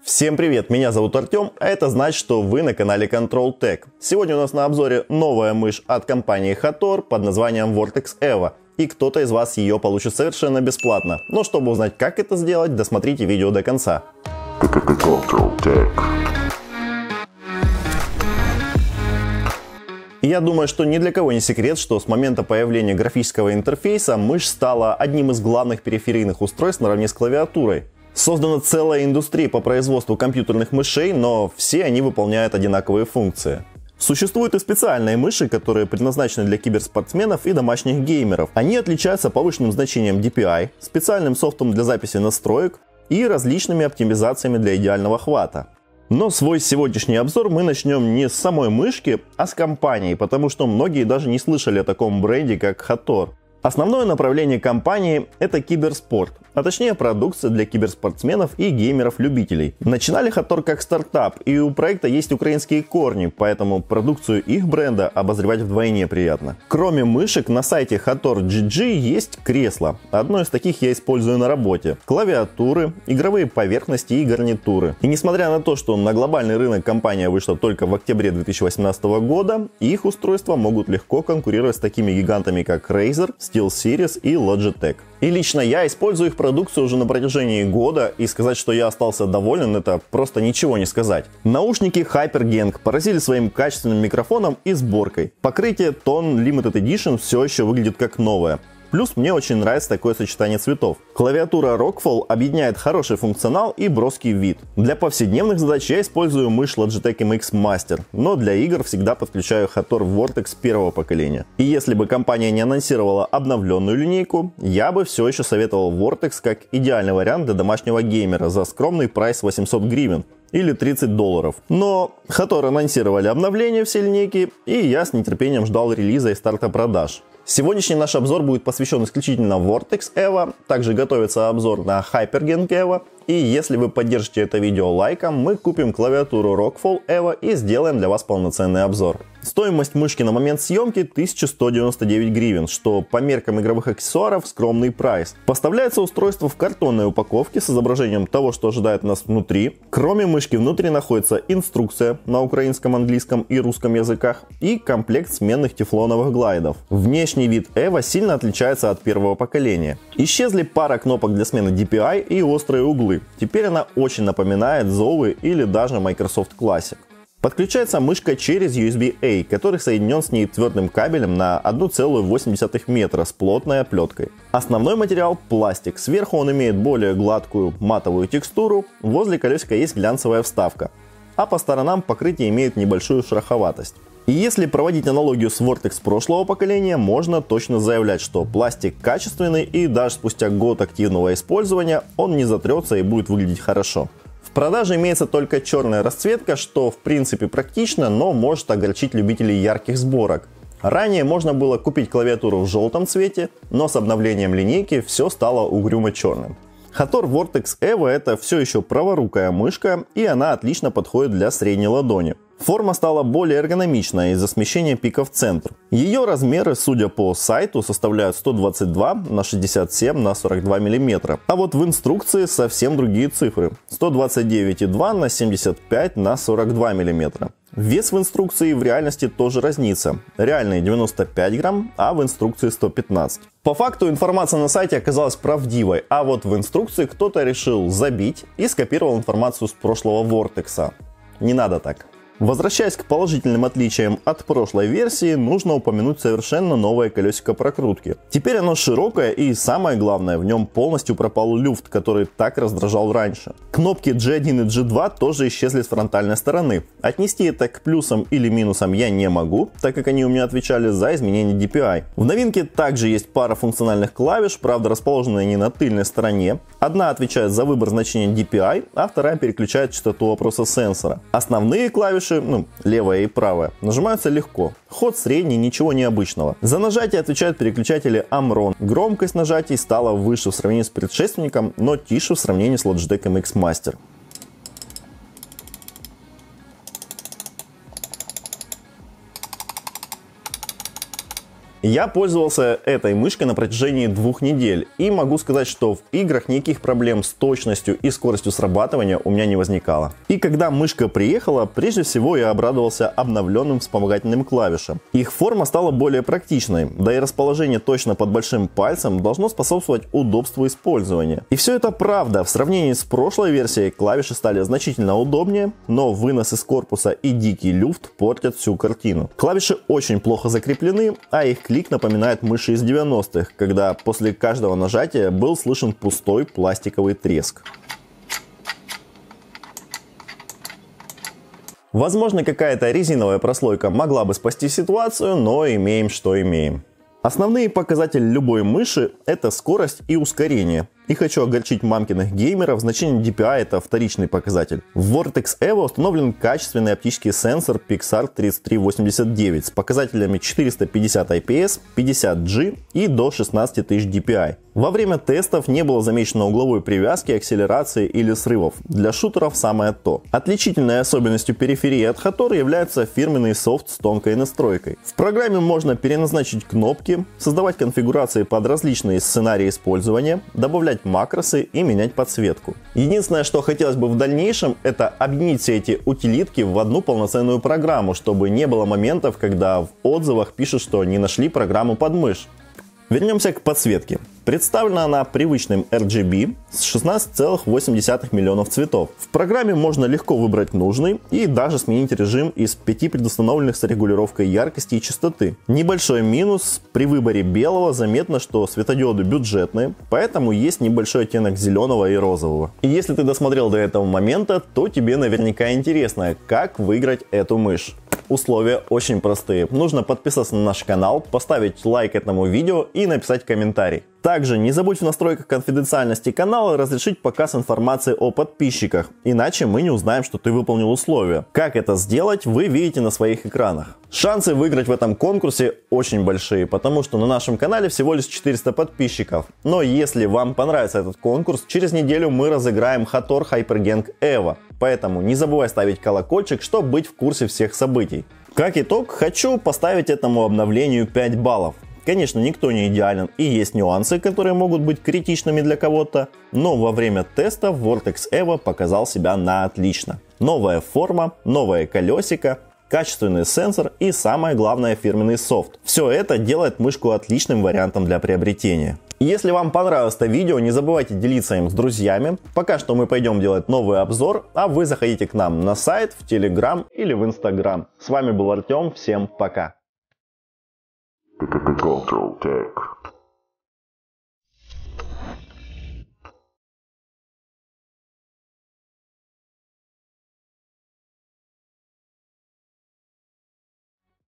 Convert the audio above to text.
Всем привет, меня зовут Артем, а это значит, что вы на канале Control Tech. Сегодня у нас на обзоре новая мышь от компании Hator под названием Vortex EVO. И кто-то из вас ее получит совершенно бесплатно. Но чтобы узнать, как это сделать, досмотрите видео до конца. Control Tech. Я думаю, что ни для кого не секрет, что с момента появления графического интерфейса мышь стала одним из главных периферийных устройств наравне с клавиатурой. Создана целая индустрия по производству компьютерных мышей, но все они выполняют одинаковые функции. Существуют и специальные мыши, которые предназначены для киберспортсменов и домашних геймеров. Они отличаются повышенным значением DPI, специальным софтом для записи настроек и различными оптимизациями для идеального хвата. Но свой сегодняшний обзор мы начнем не с самой мышки, а с компании, потому что многие даже не слышали о таком бренде, как Hator. Основное направление компании – это киберспорт, а точнее продукция для киберспортсменов и геймеров-любителей. Начинали Hator как стартап, и у проекта есть украинские корни, поэтому продукцию их бренда обозревать вдвойне приятно. Кроме мышек, на сайте Hator.gg есть кресла. Одно из таких я использую на работе. Клавиатуры, игровые поверхности и гарнитуры. И несмотря на то, что на глобальный рынок компания вышла только в октябре 2018 года, их устройства могут легко конкурировать с такими гигантами, как Razer, SteelSeries и Logitech. И лично я использую их продукцию уже на протяжении года, и сказать, что я остался доволен, это просто ничего не сказать. Наушники HyperGang поразили своим качественным микрофоном и сборкой. Покрытие Tone Limited Edition все еще выглядит как новое. Плюс мне очень нравится такое сочетание цветов. Клавиатура Rockfall объединяет хороший функционал и броский вид. Для повседневных задач я использую мышь Logitech MX Master, но для игр всегда подключаю Hator Vortex первого поколения. И если бы компания не анонсировала обновленную линейку, я бы все еще советовал Vortex как идеальный вариант для домашнего геймера за скромный прайс 800 гривен. Или $30. Но Hator анонсировали обновление всей линейки, и я с нетерпением ждал релиза и старта продаж. Сегодняшний наш обзор будет посвящен исключительно Vortex EVO, также готовится обзор на HyperGang EVO, и если вы поддержите это видео лайком, мы купим клавиатуру Rockfall EVO и сделаем для вас полноценный обзор. Стоимость мышки на момент съемки 1199 гривен, что по меркам игровых аксессуаров скромный прайс. Поставляется устройство в картонной упаковке с изображением того, что ожидает нас внутри. Кроме мышки внутри находится инструкция на украинском, английском и русском языках и комплект сменных тефлоновых глайдов. Внешний вид EVO сильно отличается от первого поколения. Исчезли пара кнопок для смены DPI и острые углы. Теперь она очень напоминает Zowie или даже Microsoft Classic. Подключается мышка через USB-A, который соединен с ней твердым кабелем на 1,8 метра с плотной оплеткой. Основной материал пластик. Сверху он имеет более гладкую матовую текстуру, возле колесика есть глянцевая вставка, а по сторонам покрытие имеет небольшую шероховатость. И если проводить аналогию с Vortex прошлого поколения, можно точно заявлять, что пластик качественный и даже спустя год активного использования он не затрется и будет выглядеть хорошо. В продаже имеется только черная расцветка, что в принципе практично, но может огорчить любителей ярких сборок. Ранее можно было купить клавиатуру в желтом цвете, но с обновлением линейки все стало угрюмо черным. Hator Vortex EVO это все еще праворукая мышка, и она отлично подходит для средней ладони. Форма стала более эргономичная из-за смещения пика в центр. Ее размеры, судя по сайту, составляют 122 на 67 на 42 мм. А вот в инструкции совсем другие цифры. 129,2 на 75 на 42 мм. Вес в инструкции в реальности тоже разнится. Реальный 95 грамм, а в инструкции 115. По факту информация на сайте оказалась правдивой, а вот в инструкции кто-то решил забить и скопировал информацию с прошлого Vortex. Не надо так. Возвращаясь к положительным отличиям от прошлой версии, нужно упомянуть совершенно новое колесико прокрутки. Теперь оно широкое и, самое главное, в нем полностью пропал люфт, который так раздражал раньше. Кнопки G1 и G2 тоже исчезли с фронтальной стороны. Отнести это к плюсам или минусам я не могу, так как они у меня отвечали за изменение DPI. В новинке также есть пара функциональных клавиш, правда расположенные они на тыльной стороне. Одна отвечает за выбор значения DPI, а вторая переключает частоту опроса сенсора. Основные клавиши, левая и правая, нажимаются легко. Ход средний, ничего необычного. За нажатие отвечают переключатели Amron. Громкость нажатий стала выше в сравнении с предшественником, но тише в сравнении с Logitech MX Master. Я пользовался этой мышкой на протяжении 2 недель и могу сказать, что в играх никаких проблем с точностью и скоростью срабатывания у меня не возникало. И когда мышка приехала, прежде всего я обрадовался обновленным вспомогательным клавишам. Их форма стала более практичной, да и расположение точно под большим пальцем должно способствовать удобству использования. И все это правда, в сравнении с прошлой версией клавиши стали значительно удобнее, но вынос из корпуса и дикий люфт портят всю картину. Клавиши очень плохо закреплены, а их клик напоминает мыши из 90-х, когда после каждого нажатия был слышен пустой пластиковый треск. Возможно, какая-то резиновая прослойка могла бы спасти ситуацию, но имеем что имеем. Основные показатели любой мыши – это скорость и ускорение. И хочу огорчить мамкиных геймеров, значение DPI – это вторичный показатель. В Vortex Evo установлен качественный оптический сенсор Pixar 3389 с показателями 450 IPS, 50 G и до 16 тысяч DPI. Во время тестов не было замечено угловой привязки, акселерации или срывов. Для шутеров самое то. Отличительной особенностью периферии от Hator является фирменный софт с тонкой настройкой. В программе можно переназначить кнопки, создавать конфигурации под различные сценарии использования, добавлять макросы и менять подсветку. Единственное, что хотелось бы в дальнейшем, это объединить все эти утилитки в одну полноценную программу, чтобы не было моментов, когда в отзывах пишут, что не нашли программу под мышь. Вернемся к подсветке. Представлена она привычным RGB с 16,8 миллионов цветов. В программе можно легко выбрать нужный и даже сменить режим из 5 предустановленных с регулировкой яркости и частоты. Небольшой минус: при выборе белого заметно, что светодиоды бюджетные, поэтому есть небольшой оттенок зеленого и розового. И если ты досмотрел до этого момента, то тебе наверняка интересно, как выиграть эту мышь. Условия очень простые. Нужно подписаться на наш канал, поставить лайк этому видео и написать комментарий. Также не забудь в настройках конфиденциальности канала разрешить показ информации о подписчиках, иначе мы не узнаем, что ты выполнил условия. Как это сделать, вы видите на своих экранах. Шансы выиграть в этом конкурсе очень большие, потому что на нашем канале всего лишь 400 подписчиков. Но если вам понравится этот конкурс, через неделю мы разыграем Hator HyperGang Evo. Поэтому не забывай ставить колокольчик, чтобы быть в курсе всех событий. Как итог, хочу поставить этому обновлению 5 баллов. Конечно, никто не идеален и есть нюансы, которые могут быть критичными для кого-то, но во время теста Vortex Evo показал себя на отлично. Новая форма, новое колесико, качественный сенсор и самое главное фирменный софт. Все это делает мышку отличным вариантом для приобретения. Если вам понравилось это видео, не забывайте делиться им с друзьями. Пока что мы пойдем делать новый обзор, а вы заходите к нам на сайт, в Telegram или в Instagram. С вами был Артем, всем пока. Cultural Tech.